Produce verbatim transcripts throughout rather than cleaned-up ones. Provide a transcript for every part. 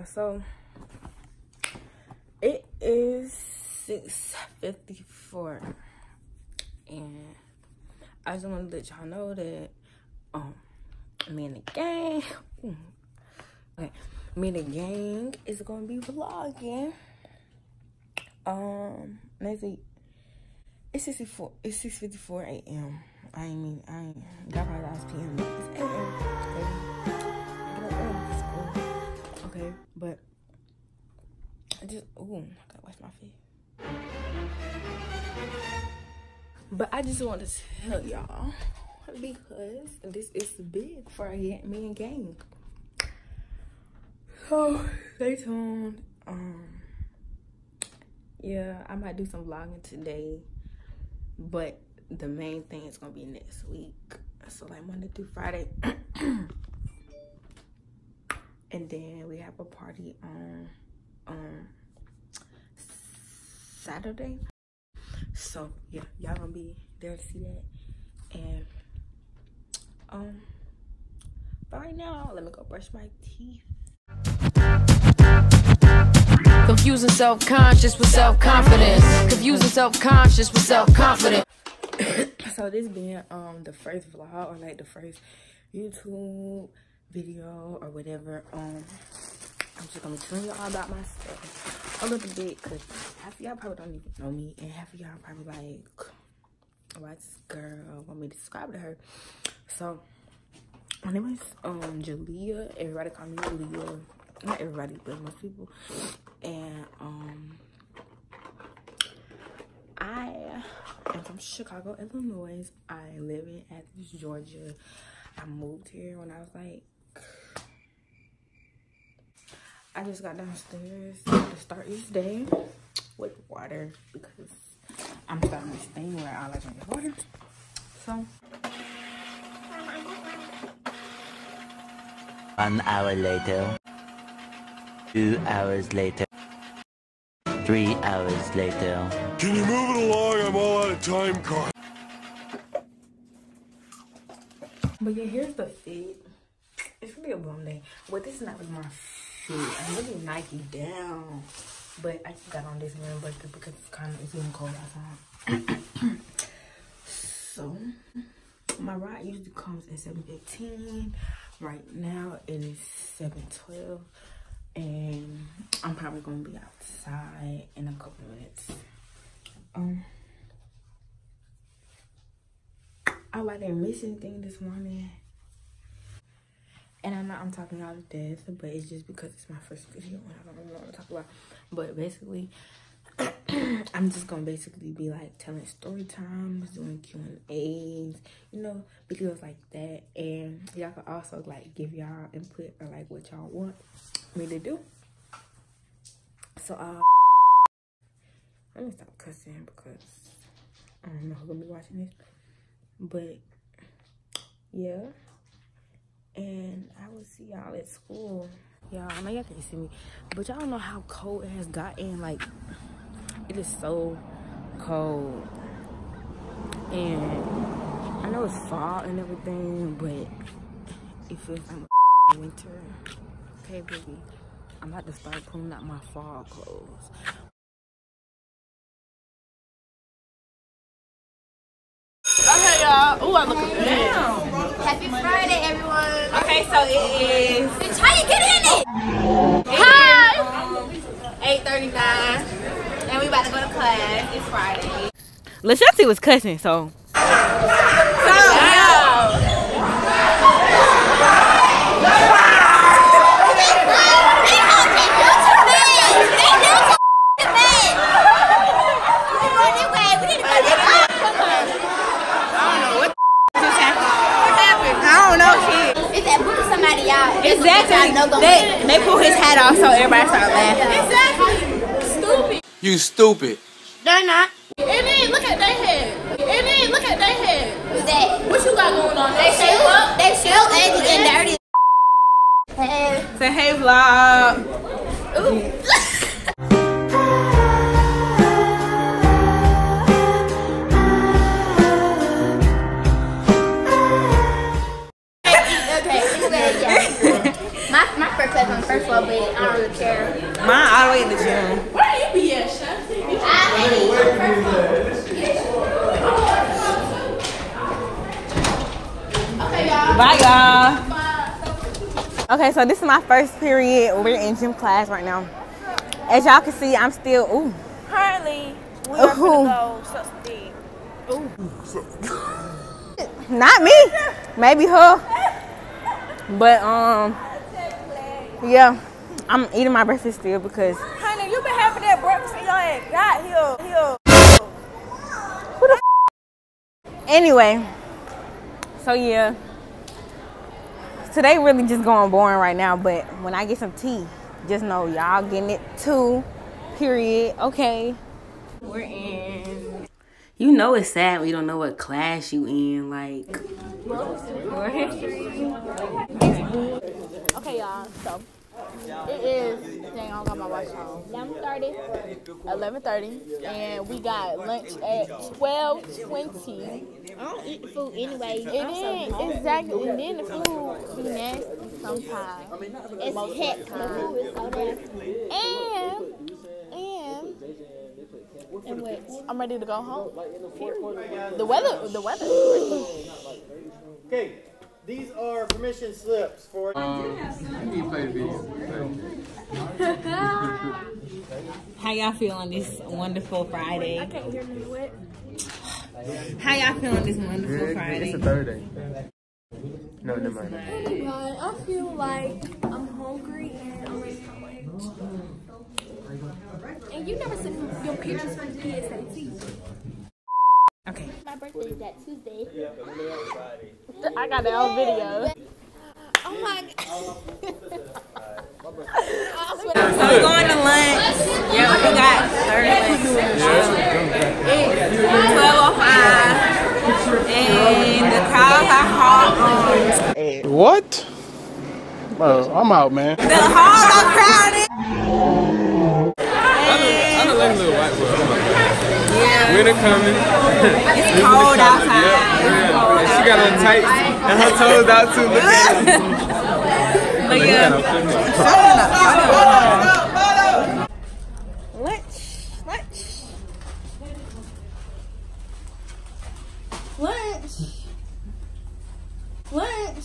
so it is six fifty-four, and I just want to let y'all know that um me and the gang, okay, me and the gang is gonna be vlogging. Um, next week. It's sixty-four. It's six fifty-four a m I ain't mean I ain't. Y'all probably ask p m It's eight a m Okay, but I just ooh, I gotta wash my face. But I just want to tell y'all because this is big for me and gang. So stay tuned. Um, yeah, I might do some vlogging today. But the main thing is gonna be next week. So like Monday through Friday. And then we have a party on um Saturday. So yeah, y'all gonna be there to see that. And um but right now, let me go brush my teeth. Confusing self-conscious with self-confidence. Confusing self-conscious with self-confidence. So this being um the first vlog or like the first YouTube video or whatever, um I'm just gonna be telling y'all about myself a little bit because half of y'all probably don't even know me and half of y'all probably like, why this girl want me to subscribe to her. So my name is um Jalea. Everybody call me Jalea. Not everybody, but most people. And um I am from Chicago, Illinois. I live in Athens, Georgia. I moved here when I was like, I just got downstairs to start each day with water because I'm starting this thing where I like drink water. So one hour later. Two hours later. Three hours later. Can you move it along? I'm all out of time card. But yeah, here's the fit. It's really a bum day. But this is not really my fit. I'm really Nike down. But I just got on this man bucket because it's kind of it's getting cold outside. So my ride usually comes at seven fifteen. Right now it is seven twelve. And I'm probably gonna be outside in a couple minutes. Um, I like didn't miss anything this morning, and I know I'm talking y'all to death, but it's just because it's my first video and I don't really know what to talk about. But basically, I'm just gonna basically be like telling story times, doing Q and A's, you know, videos like that, and y'all can also like give y'all input or like what y'all want me to do. So uh let me stop cussing because I don't know who's gonna be watching this. But yeah, and I will see y'all at school. Y'all, I know y'all can't see me, but y'all don't know how cold it has gotten. Like, it is so cold, and I know it's fall and everything, but it feels like winter. Okay, baby, I'm about to start pulling out my fall clothes. Okay, y'all. Ooh, I look good. Happy Friday, everyone. Okay, so it is. Bitch, how you get in it? Hi. eight thirty-nine, and we about to go to class. It's Friday. Lachelle was cussing, so. So, yeah. Exactly. They, they pull his hat off so everybody start laughing. Exactly. Stupid. You stupid. They're not. And then look at their head. And then look at their head. Who's that? What you got going on? They shoes. They shoes ugly and dirty. Hey. Say hey, vlog. Ooh. Okay. Anyway, yeah. My my first class on the first floor, but I don't really care. Mine all the way in the gym. Where you be at, Shanti? Okay, y'all. Bye, y'all. Okay, so this is my first period. We're in gym class right now. As y'all can see, I'm still, ooh. Currently, we are Ooh. gonna go suck some dick. Not me. Maybe her. But, um, yeah. I'm eating my breakfast still because. Honey, you been having that breakfast in your ass. God, here, here. Who the f? Anyway. So, yeah. Today really just going boring right now. But when I get some tea, just know y'all getting it too. Period. Okay. We're in. You know it's sad when you don't know what class you in. Like. Okay, y'all. So it is. Dang, I don't got my watch on. eleven thirty. eleven thirty. And we got lunch at twelve twenty. I don't eat the food anyway. And then, exactly. And then the food be nasty sometimes. It's hot. The food is so nasty. And, and, And what? I'm ready to go home. The weather, the weather. Okay, these are permission slips for. How y'all feel on this wonderful Friday? I can't hear me what. How y'all feel on this wonderful Friday? It's a Thursday. No, never mind. God, I feel like I'm hungry and I'm ready for lunch. And you never sent your pictures from P S A T. Okay. My birthday is that Tuesday. I got that on video. Oh my God. So we're going to lunch. Yeah, we got thirty minutes. twelve oh five. And the crowds are hard. What? Well, I'm out, man. The halls are crowded. I'm a lucky little white boy. Yeah. Winter coming. It's cold outside. Yeah, yeah. And she got on tights and her toes out too. Look at her. But yeah. Lunch. Lunch. Lunch. Lunch.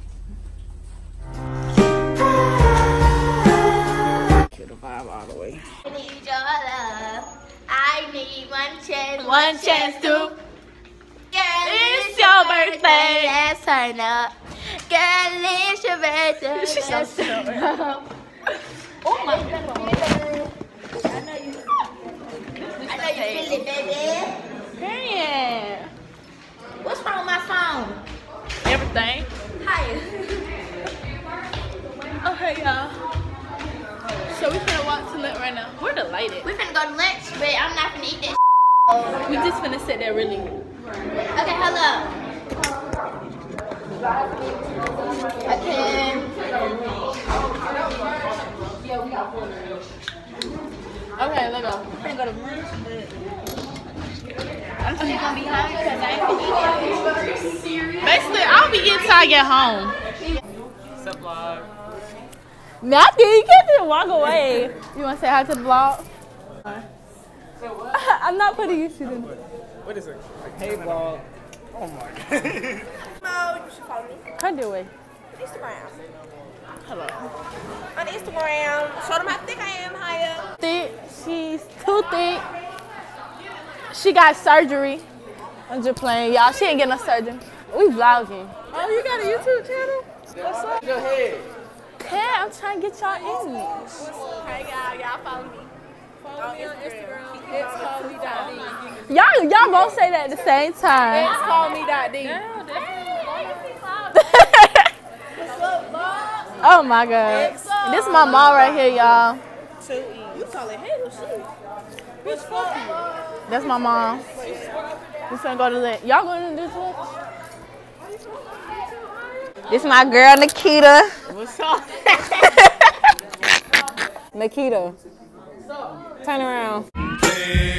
Kill the vibe all the way. I need your love. I need one chance. One chance to. Girl, It's your birthday. Let's turn up. Girl, it's your birthday. She's so Let's turn up. Oh my God. I know you. I know you feel it, baby. Period. What's wrong with my phone? Everything. Hi. Okay, y'all. So we finna walk to lunch right now. We're delighted. We finna go to lunch, but I'm not finna eat this. We just finna sit there really. Okay, hello. Okay. Okay, let's go. We're finna go to lunch, but I'm still gonna be hungry because I ain't finna eat it. Basically, I'll be eating till I get home. What's up, vlog? Matthew, you can't just walk away. You wanna say hi to the vlog? I'm not putting you to them. What is it? Like, hey, vlog. Oh my god. No, you should follow me. Her do it. Instagram. Hello. On Instagram. Show them how thick I am, Haya. Thick. She's too thick. She got surgery. I'm just playing, y'all. She ain't getting no surgery. We vlogging. Oh, you got a YouTube channel? What's up? Go ahead. Yeah, I'm trying to get y'all in it. Hey, y'all. Y'all follow me. Follow me on Instagram. It's call me dot D. Y'all, y'all both say that at the same time. It's call me dot D. Oh my God. This is my mom right here, y'all. You call it hell, shit. Bitch, fuck you. That's my mom. We finna go to lunch. Y'all going to do lunch? This is my girl Nikita. What's up? Nikita. Turn around.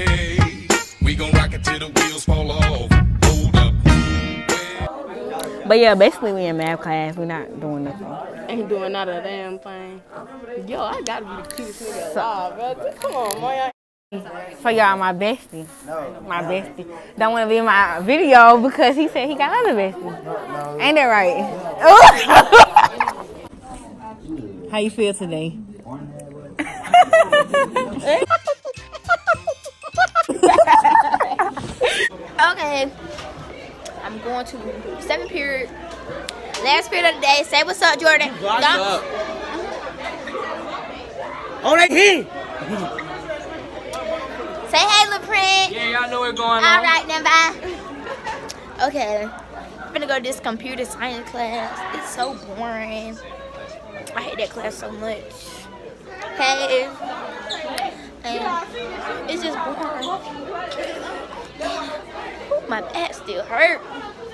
Hey, we gon' rock it till the wheels fall off. Hold up. But yeah, basically we in math class. We're not doing nothing. Ain't doing not a damn thing. Yo, I gotta be the cutest nigga alive, bro. Come on, man. For y'all, my bestie. My bestie. Don't want to be in my video because he said he got other besties. Ain't that right? How you feel today? Okay. I'm going to second period. Last period of the day. Say what's up, Jordan. What's up? On that heat. Say hey, LaPrint. Yeah, y'all know what's going on. All right, then bye. Okay. I'm gonna go to this computer science class. It's so boring. I hate that class so much. Hey. And it's just boring. My back still hurt.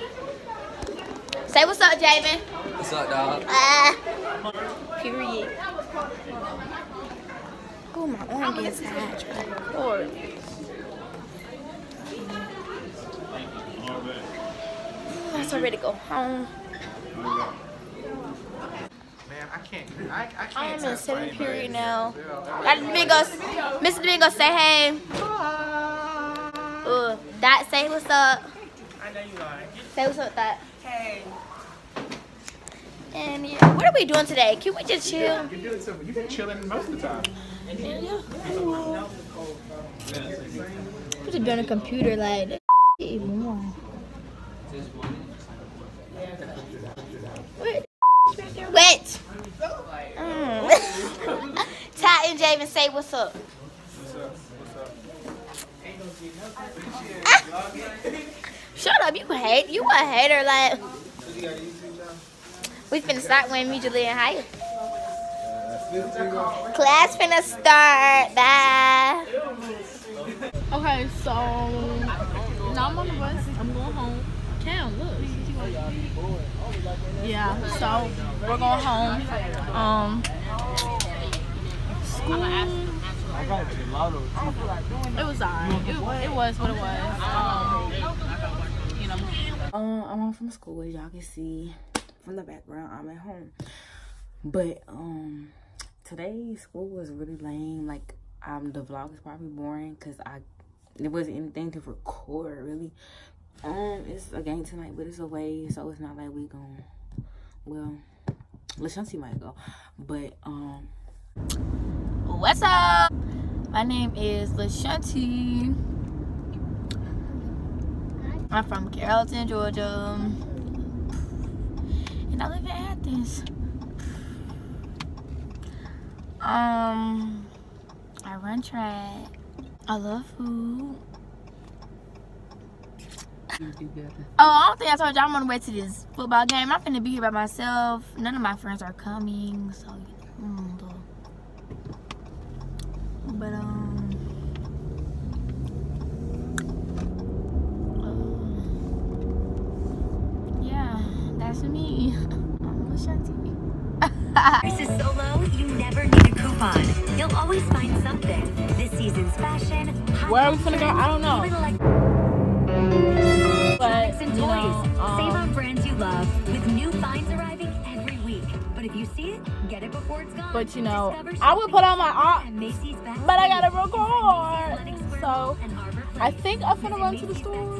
Say what's up, Javen. What's up, dog? Ah. Period. Oh, my arm gets hot. Lord. I'm so ready to go home. Man, I can't. I, I can't. I'm in seventh period now. Got Domingos. Mister Domingo, say hey. Uh, Dot, say what's up. I know you are. Say what's up, Dot. Hey. And yeah, what are we doing today? Can we just chill? You're doing something. You've been chilling most of the time. Yeah. We just be on a computer like that. More. Wait. Mm. Ty and Javen, say what's up. What's up? Shut up, you hate. You a hater, like. We finna start when immediately in higher. Class finna start. Bye. Okay, so now I'm on the bus. I'm going home. Cam, look. Yeah, so we're going home. Um, school. It was alright. It, it was what it was. Um, you know. Um, I'm home from school, as y'all can see from the background. I'm at home, but um, today's school was really lame. Like, um, the vlog is probably boring because I there wasn't anything to record really. Um, it's a game tonight, but it's away, so it's not like we gon' well, LaShanti might go, but um, what's up? My name is LaShanti. I'm from Carrollton, Georgia, and I live in Athens. Um, I run track. I love food. Oh, I don't think I told you I'm on the way to this football game. I'm finna be here by myself. None of my friends are coming, so mm, but um, uh, yeah, that's me. I'm LaShanti. This is so low, you never need a coupon. You'll always find something. This season's fashion. Where are we finna go? I don't know. But, and toys. You know, um, Save on brands you love with new finds arriving every week. But if you see it, get it before it's gone. But you know, I would put on my art, but I gotta record. So I think I'm gonna run to the store.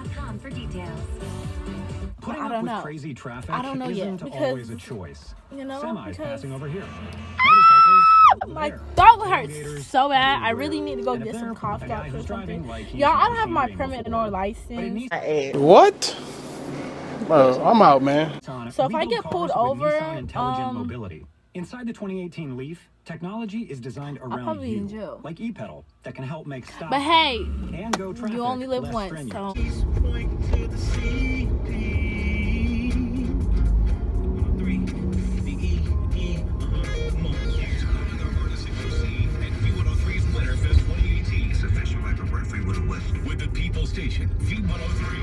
But I don't know. Crazy traffic I don't know yet isn't because always a choice. You know, Semis because passing over here. Ah, my throat hurts so bad. I really need to go get some cough drops or something. Y'all, I don't have my permit nor license. What? Bro, I'm out, man. So if I get pulled over, intelligent um, mobility. Inside the twenty eighteen Leaf, technology is designed around probably be you, in jail. like e-pedal, that can help make stops. But hey, and go traffic you only live less once, strenuous. so. With the People Station, V one oh three.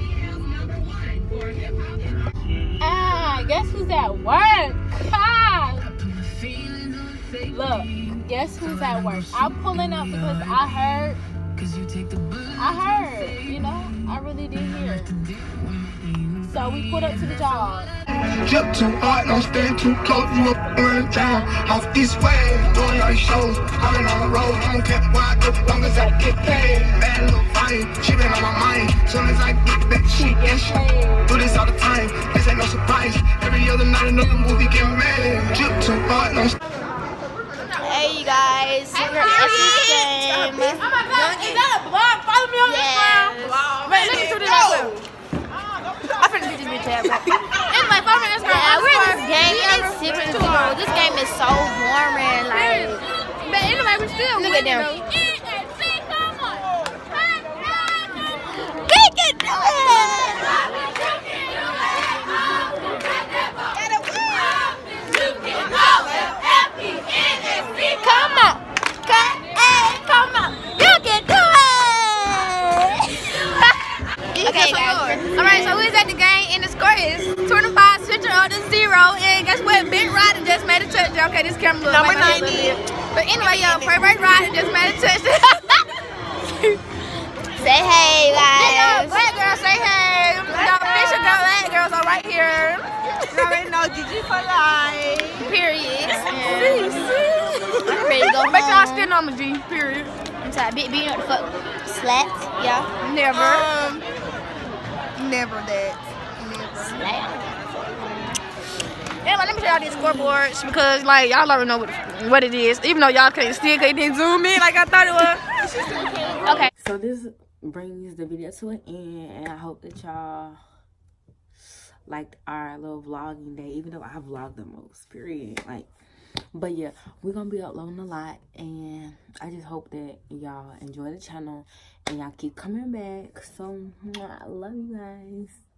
Ah, guess who's at work? Ah. Look, guess who's at work? I'm pulling up because I heard. I heard, you know, I really did hear. So we put up to the job. Jump too hard, don't stand too close. You up run down off this way. Doing all these shows, calling on the road. I don't care where I go, long as I get paid. Bad little fire, she been on my mind. Soon as I get back, she get shit. Do this all the time, this ain't no surprise. Every other night another movie get mad. Jump too hard, don't stand. Hey you guys, we're at this game. Oh my god, is that a vlog? Follow me on Instagram. Wait, let me do this as well. I'm finna get this bitch out. Anyway, follow me on Instagram. Yeah, we're in this game. It's super zero. This game is so boring. Like, but anyway, we still look at them. They can do it. Come on. Come on. You can do it. Okay, guys. Alright, so we was at the game and the score is twenty-five, switching on to zero. And guess what? Big Ryder just made a touchdown. Okay, this camera looks Number like ninety. But anyway, yo, Pray Break Ryder just made a touchdown. Say hey, guys. Black girl, say hey. The official girl, black girls are right here. You already know G G for life. Period. I'm ready to go Make sure I home. stand on my G. Period. I'm sorry, big beat up the fuck. Slap. Yeah. Never. Um, never that. Never. Slap. Anyway, let me show y'all these scoreboards because, like, y'all already know what, what it is. Even though y'all can't see it, because it didn't zoom in like I thought it was. Okay. So this brings the video to an end, and I hope that y'all liked our little vlogging day, even though I vlogged the most, period. Like, but yeah, we're gonna be uploading a lot, and I just hope that y'all enjoy the channel and y'all keep coming back. So I love you guys.